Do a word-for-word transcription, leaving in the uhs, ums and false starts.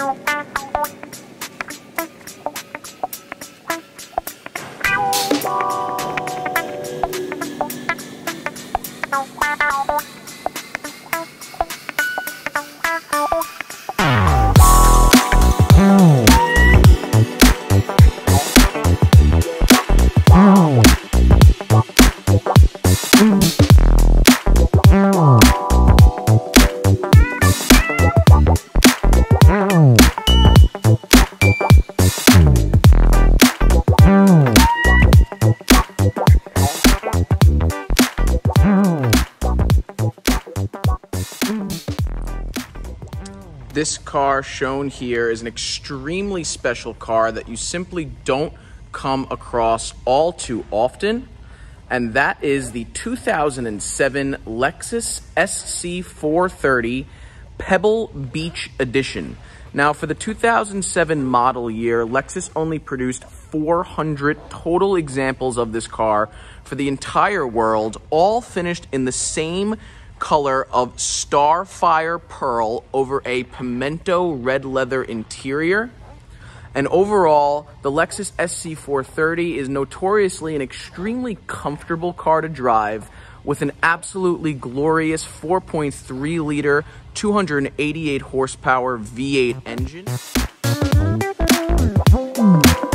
This car shown here is an extremely special car that you simply don't come across all too often, and that is the two thousand seven Lexus S C four thirty Pebble Beach Edition. Now, for the two thousand seven model year, Lexus only produced four hundred total examples of this car for the entire world, all finished in the same color of Starfire Pearl over a Pimento Red leather interior. And overall, the Lexus S C four thirty is notoriously an extremely comfortable car to drive with an absolutely glorious four point three liter, two hundred eighty-eight horsepower V eight engine.